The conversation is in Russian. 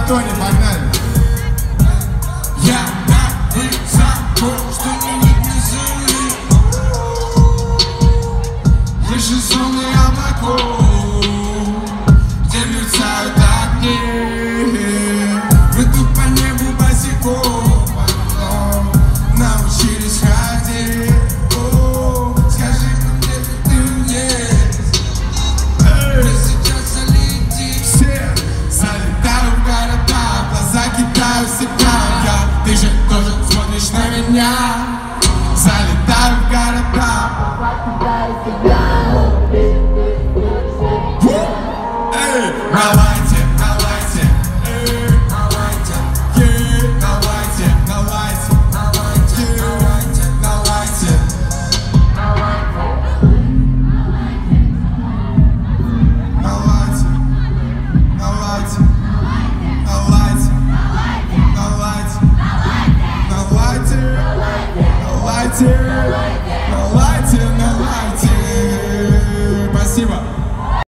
Тони, погнали. Я так высоко, что не видно земли, выше зоны облаков, где мерцают огни. Мы тут по небу босиком научились ходить. О, скажи, где ты есть? Мы сейчас залетим. Все Залетаю в города, глаза кидаю себя. Ты же тоже смотришь на меня. Залетаю в города, глаза кидаю себя. Эй, на лайте, на лайте, эй, на лайте, ей, на лайте, на лайте, на лайте, на лайте, на лайте, на лайте, на лайте, на лайте, на лайте, на лайте, на лайте, на лайте, на лайте, на лайте.